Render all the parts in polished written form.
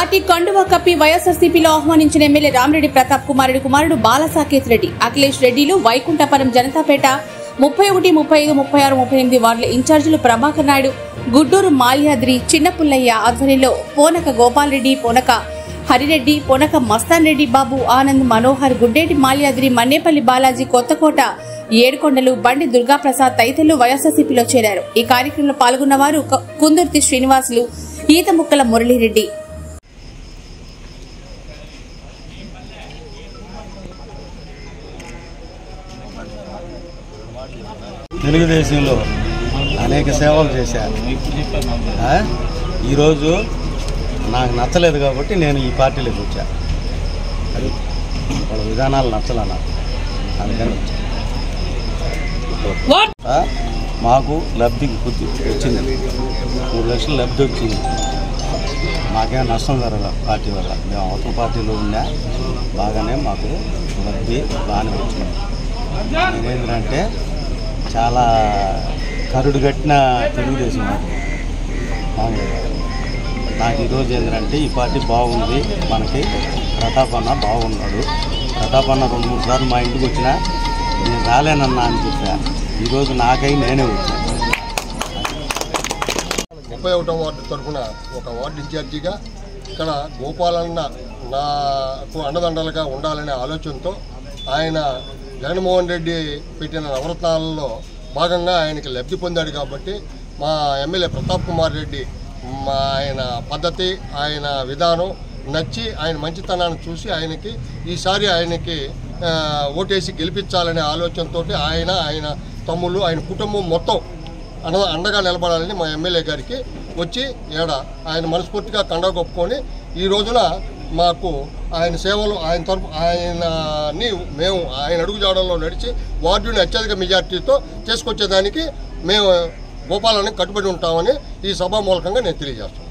Party కండువా కప్పి వైఎస్ఆర్సీపీలో ఆహ్వానించిన ఎమ్మెల్యే రామిరెడ్డి ప్రతాప్ కుమారుడు బాలసాకేత్ రెడ్డి, అఖిలేష్ రెడ్డిలు, వైకుంఠపురం జనతాపేట 31, 35, 36, 38 వార్డుల ఇన్ఛార్జీలు ప్రభాకర్ నాయుడు, గుడ్డూరు మాల్యాద్రి, చిన్నపుల్లయ్య ఆధ్వర్యంలో పోనక గోపాల్ రెడ్డి, పోనక హరిరెడ్డి, పోనక మస్తాన్ రెడ్డి బాబు, ఆనంద్, మనోహర్, గుడ్డేటి మాల్యాద్రి, మన్నేపల్లి బాలాజీ, కొత్తకోట ఏడుకొండలు, బండి దుర్గాప్రసాద్ తదితరులు వైఎస్ఆర్సీపీలో చేరారు. ఈ కార్యక్రమంలో పాల్గొన్న వారు కుందుర్తి శ్రీనివాసులు, ఈతముక్కల మురళీరెడ్డి. తెలుగుదేశంలో అనేక సేవలు చేశాను. ఈరోజు నాకు నచ్చలేదు కాబట్టి నేను ఈ పార్టీలోకి వచ్చాను. అది వాళ్ళ విధానాలు నచ్చలే నాకు, అందుకని మాకు లబ్ధి వచ్చింది, 3 లక్షల లబ్ధి వచ్చింది. మాకేం నష్టం జరగదు పార్టీ వల్ల. మేము అవతల పార్టీలో ఉన్నా బాగానే మాకు లబ్ధి బాగానే వచ్చింది. నేనేంటంటే చాలా కరుడు కట్టిన తెలుగుదేశం మామూలుగా. నాకు ఈరోజు ఏంటంటే ఈ పార్టీ బాగుంది, మనకి ప్రతాప్ అన్న బాగున్నాడు. ప్రతాప్ అన్న 2-3 సార్లు మా ఇంటికి వచ్చినా నేను రాలేనన్నా అని చెప్పా. ఈరోజు నాకై నేనే వచ్చాను. 31వ వార్డు తరఫున ఒక వార్డు ఇన్ఛార్జిగా ఇక్కడ గోపాలన్న నాకు అండదండలుగా ఉండాలనే ఆలోచనతో ఆయన జగన్మోహన్ రెడ్డి పెట్టిన నవరత్నాలలో భాగంగా ఆయనకి లబ్ధి పొందాడు. కాబట్టి మా ఎమ్మెల్యే ప్రతాప్ కుమార్ రెడ్డి ఆయన పద్ధతి, ఆయన విధానం నచ్చి ఆయన మంచితనాన్ని చూసి ఆయనకి ఈసారి ఆయనకి ఓటేసి గెలిపించాలనే ఆలోచనతో ఆయన తమ్ముళ్ళు, ఆయన కుటుంబం మొత్తం అండగా నిలబడాలని మా ఎమ్మెల్యే గారికి వచ్చి ఆయన మనస్ఫూర్తిగా కండ కొప్పుకొని ఈ రోజున మాకు ఆయన సేవలు ఆయనని మేము ఆయన అడుగుజాడల్లో నడిచి వార్డుని అత్యధిక మెజార్టీతో చేసుకొచ్చేదానికి మేము గోపాలని కట్టుబడి ఉంటామని ఈ సభా మూలకంగా నేను తెలియజేస్తున్నాను.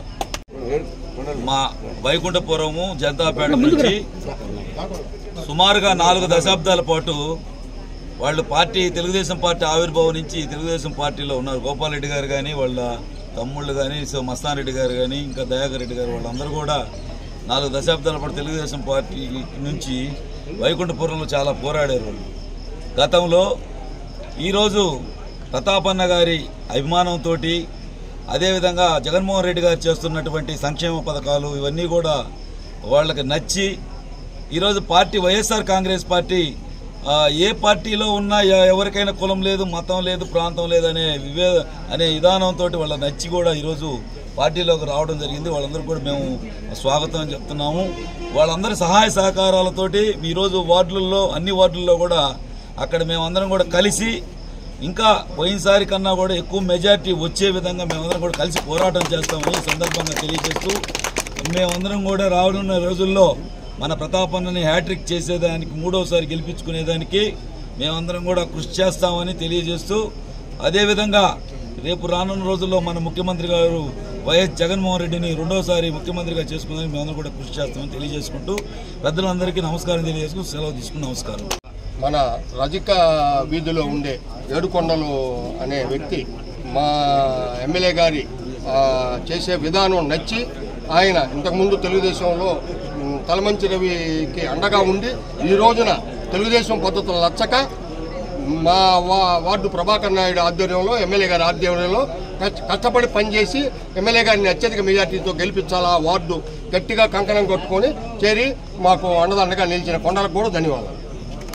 మా వైకుంఠపురము జనతాపేట నుంచి సుమారుగా 4 దశాబ్దాల పాటు వాళ్ళు తెలుగుదేశం పార్టీ ఆవిర్భావం నుంచి తెలుగుదేశం పార్టీలో ఉన్నారు. గోపాల్ రెడ్డి గారు కానీ, వాళ్ళ తమ్ముళ్ళు కానీ, మస్తాన్ రెడ్డి గారు కానీ, ఇంకా దయాకర్ రెడ్డి గారు, వాళ్ళందరూ కూడా 4 దశాబ్దాల పాటు తెలుగుదేశం పార్టీ నుంచి వైకుంఠపురంలో చాలా పోరాడారు వాళ్ళు గతంలో. ఈరోజు ప్రతాపన్న గారి అభిమానంతో, అదేవిధంగా జగన్మోహన్ రెడ్డి గారు చేస్తున్నటువంటి సంక్షేమ పథకాలు ఇవన్నీ కూడా వాళ్ళకి నచ్చి ఈరోజు పార్టీ వైఎస్ఆర్ కాంగ్రెస్ పార్టీ ఏ పార్టీలో ఉన్నా ఎవరికైనా కులం లేదు, మతం లేదు, ప్రాంతం లేదు అనే విధానంతో వాళ్ళ నచ్చి కూడా ఈరోజు పార్టీలోకి రావడం జరిగింది. వాళ్ళందరూ కూడా మేము స్వాగతం చెప్తున్నాము. వాళ్ళందరి సహాయ సహకారాలతోటి ఈరోజు అన్ని వార్డుల్లో కూడా అక్కడ మేమందరం కూడా కలిసి ఇంకా పోయినసారి కన్నా కూడా ఎక్కువ మెజార్టీ వచ్చే విధంగా మేమందరం కూడా కలిసి పోరాటం చేస్తామని ఈ సందర్భంగా తెలియజేస్తూ, మేమందరం కూడా రానున్న రోజుల్లో మన ప్రతాపన్నని హ్యాట్రిక్ చేసేదానికి, 3వసారి గెలిపించుకునేదానికి మేమందరం కూడా కృషి చేస్తామని తెలియజేస్తూ, అదేవిధంగా రేపు రానున్న రోజుల్లో మన ముఖ్యమంత్రి గారు వైఎస్ జగన్మోహన్ రెడ్డిని 2వసారి ముఖ్యమంత్రిగా చేసుకునేందుకు మేమందరం కూడా కృషి చేస్తామని తెలియజేసుకుంటూ పెద్దలందరికీ నమస్కారం తెలియజేసుకుని సెలవు తీసుకుని నమస్కారం. మన రజిక వీధిలో ఉండే ఏడుకొండలు అనే వ్యక్తి మా ఎమ్మెల్యే గారి చేసే విధానం నచ్చి ఆయన ఇంతకుముందు తెలుగుదేశంలో తలమంచి రవికి అండగా ఉండి ఈ రోజున తెలుగుదేశం పద్ధతులు నచ్చక మా వార్డు ప్రభాకర్ నాయుడు ఆధ్వర్యంలో, ఎమ్మెల్యే గారి ఆధ్వర్యంలో కష్టపడి పనిచేసి ఎమ్మెల్యే గారిని అత్యధిక మెజార్టీతో గెలిపించాలా వార్డు గట్టిగా కంకణం కొట్టుకొని చేరి మాకు అండదండగా నిలిచిన కొండలకు కూడా ధన్యవాదాలు.